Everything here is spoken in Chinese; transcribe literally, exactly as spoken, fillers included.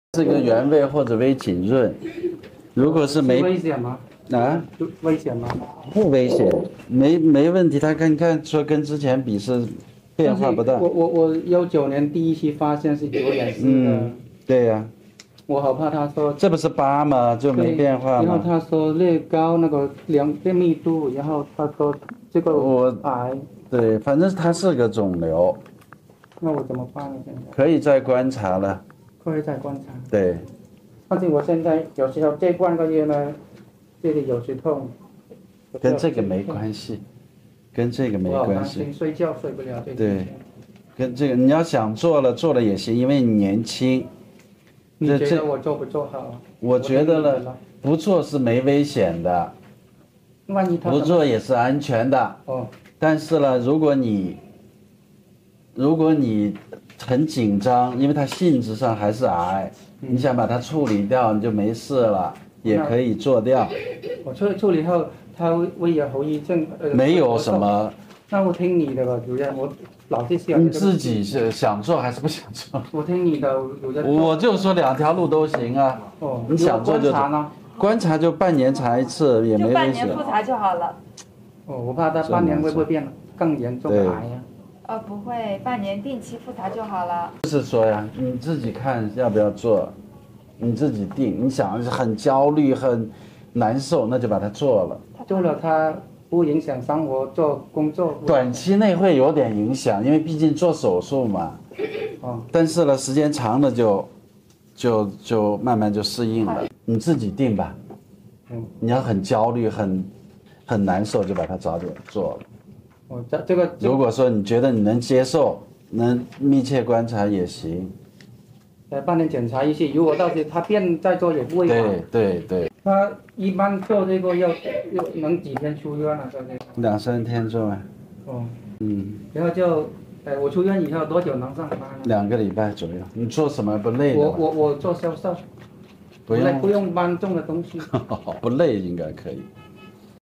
是个原位或者微紧润。如果是没危险吗？ 啊， 危险吗？ 不危险，没没问题。他看看说跟之前比是变化不大。 我我我幺九年第一期发现是有点湿的。 嗯，对呀、啊。 我好怕他说这不是疤吗？就没变化吗？ 然后他说裂膏那个量的密度，然后他说这个我癌。 对，反正它是个肿瘤。 那我怎么办呢？现在可以再观察了。 可以再观察。 对。 但是我现在有时候这半个月呢，这里有时痛。 跟这个没关系，跟这个没关系。 睡觉睡不了。 对，跟这个你要想做了做了也行，因为你年轻。 你觉得我做不做好？ 我觉得了，不做是没危险的， 万一他不做也是安全的。 哦。 但是呢，如果你如果你很紧张，因为它性质上还是癌，嗯、你想把它处理掉，你就没事了，也可以做掉。 我处处理后，它会有后遗症？呃、 没有什么。 那我听你的吧，主任，我老是想。 你自己是想做还是不想做？ 我听你的，主任。 我就说两条路都行啊。 哦。 你想做就。 观察呢？ 观察就半年查一次，也没危险。 就半年复查就好了。 哦，我怕他半年会不会变更严重的癌呀？ 呃，不会，半年定期复查就好了。 就是说呀，你自己看要不要做，你自己定。你想很焦虑、很难受，那就把它做了。 做了它。不影响生活做工作， 短期内会有点影响，因为毕竟做手术嘛。哦。但是呢，时间长了就，就就慢慢就适应了。你自己定吧。嗯。你要很焦虑、很很难受，就把它早点做了。 哦，这这个。 如果说你觉得你能接受，能密切观察也行。 呃，半年检查一次，如果到时他变再做也不会好。 对对对。 他一般做这个要要能几天出院啊？做这个两三天做完。 哦。 嗯。 然后就，呃，我出院以后多久能上班呢？ 两个礼拜左右。你做什么不累的？ 我我我做销售。 不用不用搬重的东西。 不累应该可以。